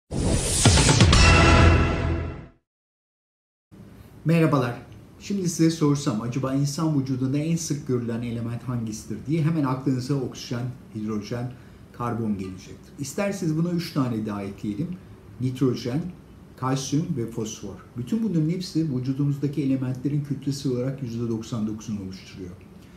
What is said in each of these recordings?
Merhabalar. Şimdi size sorsam acaba insan vücudunda en sık görülen element hangisidir diye hemen aklınıza oksijen, hidrojen, karbon gelecektir. İsterseniz buna 3 tane daha ekleyelim. Nitrojen, kalsiyum ve fosfor. Bütün bunların hepsi vücudumuzdaki elementlerin kütlesi olarak %99'unu oluşturuyor.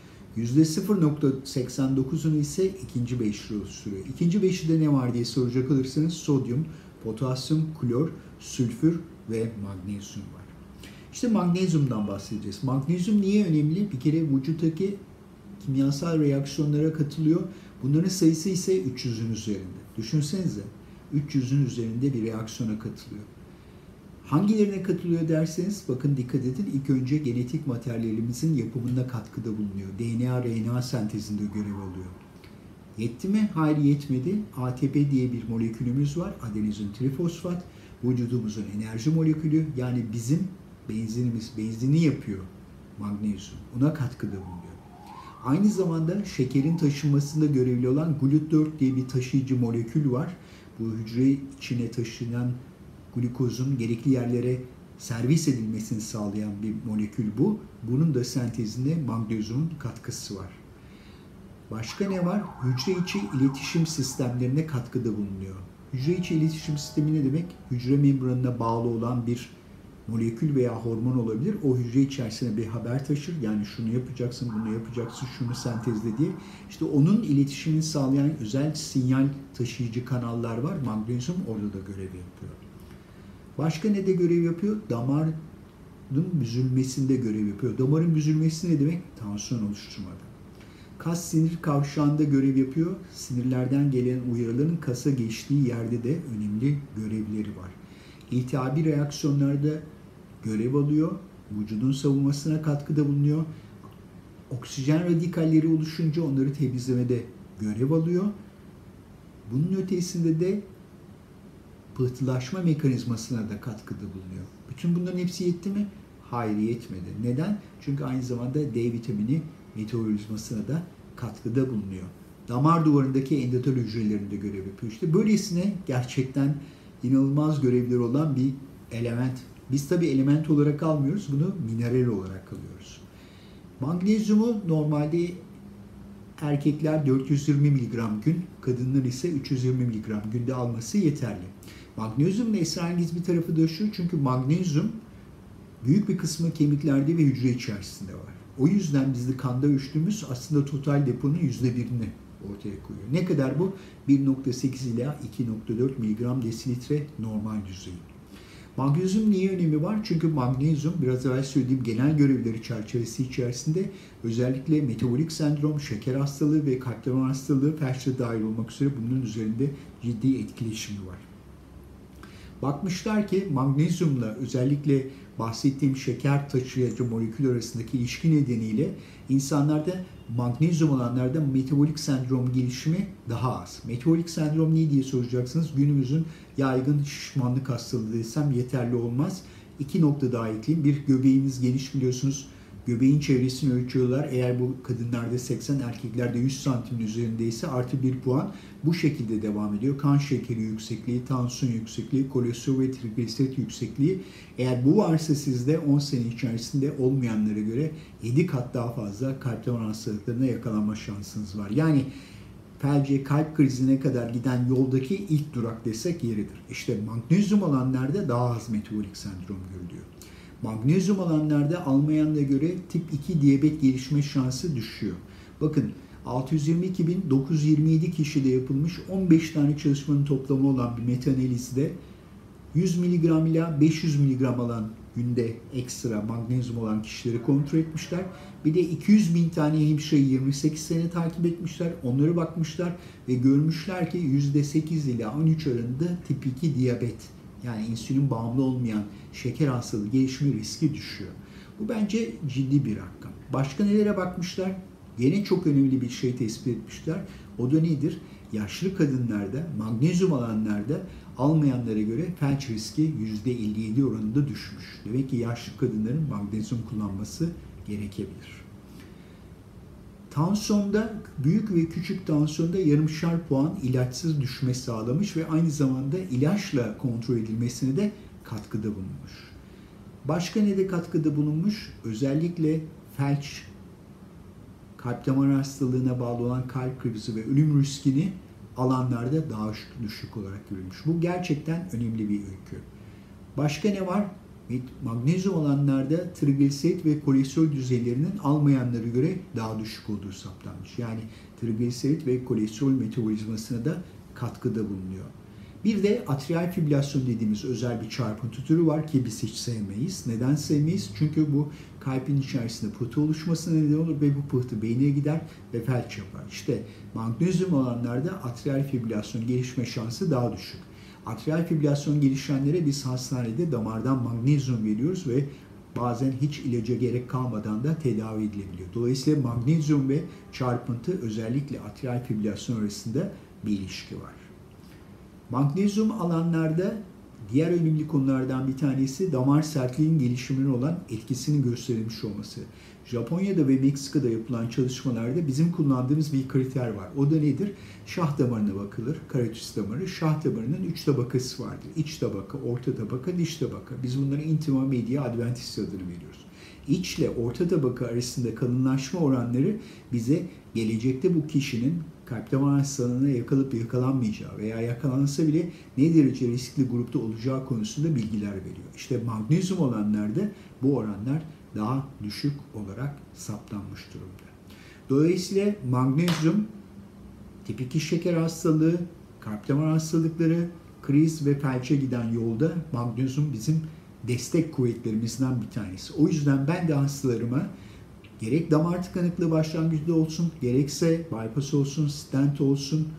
%0.89'unu ise ikinci beşli oluşturuyor. İkinci beşlide ne var diye soracak olursanız sodyum, potasyum, klor, sülfür ve magnezyum var. İşte magnezyumdan bahsedeceğiz. Magnezyum niye önemli? Bir kere vücuttaki kimyasal reaksiyonlara katılıyor. Bunların sayısı ise 300'ün üzerinde. Düşünsenize 300'ün üzerinde bir reaksiyona katılıyor. Hangilerine katılıyor derseniz bakın dikkat edin. İlk önce genetik materyalimizin yapımında katkıda bulunuyor. DNA, RNA sentezinde görev alıyor. Yetti mi? Hayır, yetmedi. ATP diye bir molekülümüz var. Adenozin trifosfat. Vücudumuzun enerji molekülü. Yani bizim benzini yapıyor magnezyum. Ona katkıda bulunuyor. Aynı zamanda şekerin taşınmasında görevli olan GLUT4 diye bir taşıyıcı molekül var. Bu hücre içine taşınan glukozun gerekli yerlere servis edilmesini sağlayan bir molekül bu. Bunun da sentezinde magnezyumun katkısı var. Başka ne var? Hücre içi iletişim sistemlerine katkıda bulunuyor. Hücre içi iletişim sistemi ne demek? Hücre membranına bağlı olan bir molekül veya hormon olabilir. O hücre içerisine bir haber taşır. Yani şunu yapacaksın, bunu yapacaksın, şunu sentezle diye. İşte onun iletişimini sağlayan özel sinyal taşıyıcı kanallar var. Magnezyum orada da görev yapıyor. Başka ne de görev yapıyor? Damarın büzülmesinde görev yapıyor. Damarın büzülmesi ne demek? Tansiyon oluşturmada. Kas sinir kavşağında görev yapıyor. Sinirlerden gelen uyarıların kasa geçtiği yerde de önemli görevleri var. İltihabi reaksiyonlarda görev alıyor. Vücudun savunmasına katkıda bulunuyor. Oksijen radikalleri oluşunca onları temizlemede görev alıyor. Bunun ötesinde de pıhtılaşma mekanizmasına da katkıda bulunuyor. Bütün bunların hepsi yetti mi? Hayır, yetmedi. Neden? Çünkü aynı zamanda D vitamini metabolizmasına da katkıda bulunuyor. Damar duvarındaki endotel hücrelerinde görev yapıyor. İşte böylesine gerçekten inanılmaz görevleri olan bir element. Biz tabii element olarak almıyoruz, bunu mineral olarak alıyoruz. Magnezyumu normalde erkekler 420 mg gün, kadınlar ise 320 mg günde alması yeterli. Magnezyumun esrarengiz bir tarafı da şu, çünkü magnezyum büyük bir kısmı kemiklerde ve hücre içerisinde var. O yüzden bizde kanda ölçtüğümüz aslında total deponun %1'ini ortaya koyuyor. Ne kadar bu? 1.8 ila 2.4 mg desilitre normal düzeyi. Magnezyum niye önemi var? Çünkü magnezyum biraz evvel söylediğim genel görevleri çerçevesi içerisinde özellikle metabolik sendrom, şeker hastalığı ve kalp damar hastalığı felçle dahil olmak üzere bunun üzerinde ciddi etkileşimi var. Bakmışlar ki magnezyumla özellikle bahsettiğim şeker taşıyıcı molekül arasındaki ilişki nedeniyle insanlarda magnezyum olanlarda metabolik sendrom gelişimi daha az. Metabolik sendrom ne diye soracaksınız? Günümüzün yaygın şişmanlık hastalığı desem yeterli olmaz. 2 nokta daha ekleyeyim. Bir, göbeğimiz geniş biliyorsunuz. Göbeğin çevresini ölçüyorlar. Eğer bu kadınlarda 80, erkeklerde 100 santimin üzerindeyse artı 1 puan. Bu şekilde devam ediyor. Kan şekeri yüksekliği, tansiyon yüksekliği, kolesterol ve trigliserit yüksekliği. Eğer bu varsa sizde 10 sene içerisinde olmayanlara göre 7 kat daha fazla kalp damar hastalıklarına yakalanma şansınız var. Yani felce, kalp krizine kadar giden yoldaki ilk durak desek yeridir. İşte magnezyum olanlarda daha az metabolik sendrom görülüyor. Magnezyum alanlarda almayanlara göre tip 2 diyabet gelişme şansı düşüyor. Bakın 622.927 kişide yapılmış 15 tane çalışmanın toplamı olan bir metaanalizde 100 mg ila 500 mg alan günde ekstra magnezyum olan kişileri kontrol etmişler. Bir de 200.000 tane hemşireyi 28 sene takip etmişler. Onlara bakmışlar ve görmüşler ki %8 ila 13 oranında tip 2 diyabet, yani insülin bağımlı olmayan şeker hastalığı gelişme riski düşüyor. Bu bence ciddi bir rakam. Başka nelere bakmışlar? Yine çok önemli bir şey tespit etmişler. O da nedir? Yaşlı kadınlarda, magnezyum alanlarda almayanlara göre felç riski %57 oranında düşmüş. Demek ki yaşlı kadınların magnezyum kullanması gerekebilir. Tansiyonda, büyük ve küçük tansiyonda yarımşar puan ilaçsız düşme sağlamış ve aynı zamanda ilaçla kontrol edilmesine de katkıda bulunmuş. Başka ne de katkıda bulunmuş? Özellikle felç, kalp damar hastalığına bağlı olan kalp krizi ve ölüm riskini alanlarda daha düşük olarak görülmüş. Bu gerçekten önemli bir öykü. Başka ne var? Magnezyum olanlarda trigliserit ve kolesterol düzeylerinin almayanlara göre daha düşük olduğu saptanmış. Yani trigliserit ve kolesterol metabolizmasına da katkıda bulunuyor. Bir de atrial fibrilasyon dediğimiz özel bir çarpıntı türü var ki biz hiç sevmeyiz. Neden sevmeyiz? Çünkü bu kalbin içerisinde pıhtı oluşmasına neden olur ve bu pıhtı beynine gider ve felç yapar. İşte magnezyum olanlarda atrial fibrilasyon gelişme şansı daha düşük. Atrial fibrilasyon gelişenlere biz hastanede damardan magnezyum veriyoruz ve bazen hiç ilaca gerek kalmadan da tedavi edilebiliyor. Dolayısıyla magnezyum ve çarpıntı özellikle atrial fibrilasyon arasında bir ilişki var. Magnezyum alanlarda diğer önemli konulardan bir tanesi damar sertliğinin gelişimine olan etkisinin gösterilmiş olması. Japonya'da ve Meksika'da yapılan çalışmalarda bizim kullandığımız bir kriter var. O da nedir? Şah damarına bakılır, karotis damarı. Şah damarının 3 tabakası vardır. İç tabaka, orta tabaka, dış tabaka. Biz bunlara intima, media, adventitia adını veriyoruz. İç ile orta tabaka arasında kalınlaşma oranları bize gelecekte bu kişinin kalp damar hastalığına yakalanıp yakalanmayacağı veya yakalansa bile ne derece riskli grupta olacağı konusunda bilgiler veriyor. İşte magnezyum olanlarda bu oranlar daha düşük olarak saptanmış durumda. Dolayısıyla magnezyum tip 2 şeker hastalığı, kalp damar hastalıkları, kriz ve felçe giden yolda magnezyum bizim destek kuvvetlerimizden bir tanesi. O yüzden ben de hastalarıma gerek damar tıkanıklığı başlangıçta olsun, gerekse bypass olsun, stent olsun,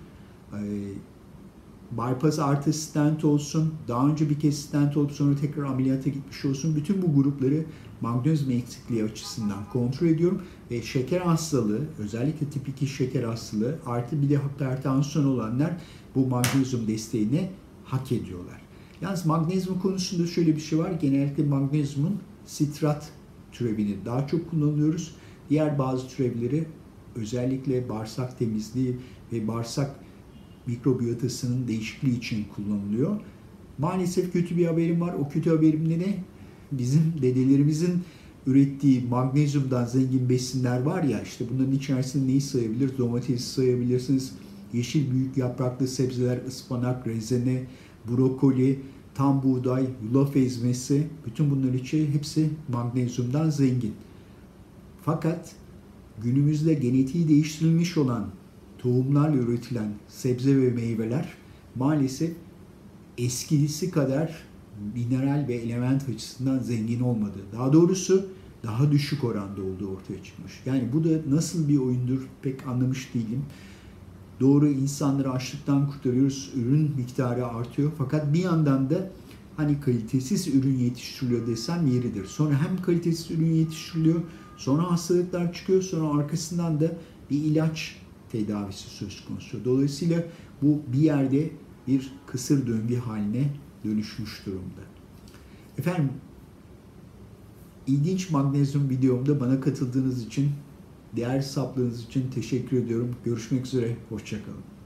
bypass artı stent olsun, daha önce bir kez stent olup sonra tekrar ameliyata gitmiş olsun. Bütün bu grupları magnezyum eksikliği açısından kontrol ediyorum ve şeker hastalığı, özellikle tip 2 şeker hastalığı artı bir de hipertansiyon olanlar bu magnezyum desteğini hak ediyorlar. Yalnız magnezyum konusunda şöyle bir şey var. Genellikle magnezyumun sitrat türevini daha çok kullanıyoruz. Diğer bazı türevleri özellikle bağırsak temizliği ve bağırsak mikrobiyotasının değişikliği için kullanılıyor. Maalesef kötü bir haberim var. O kötü haberim de ne? Bizim dedelerimizin ürettiği magnezyumdan zengin besinler var ya, işte bunların içerisinde neyi sayabilir? Domatesi sayabilirsiniz. Yeşil büyük yapraklı sebzeler, ıspanak, rezene, brokoli, tam buğday, yulaf ezmesi, bütün bunların içi hepsi magnezyumdan zengin. Fakat günümüzde genetiği değiştirilmiş olan tohumlarla üretilen sebze ve meyveler maalesef eskisi kadar mineral ve element açısından zengin olmadı. Daha doğrusu daha düşük oranda olduğu ortaya çıkmış. Yani bu da nasıl bir oyundur pek anlamış değilim. Doğru, insanları açlıktan kurtarıyoruz, ürün miktarı artıyor. Fakat bir yandan da hani kalitesiz ürün yetiştiriliyor desem yeridir. Sonra hem kalitesiz ürün yetiştiriliyor, sonra hastalıklar çıkıyor, sonra arkasından da bir ilaç tedavisi söz konusu. Dolayısıyla bu bir yerde bir kısır döngü haline dönüşmüş durumda. Efendim, ilginç magnezyum videomda bana katıldığınız için, değer sapladığınız için teşekkür ediyorum. Görüşmek üzere, hoşça kalın.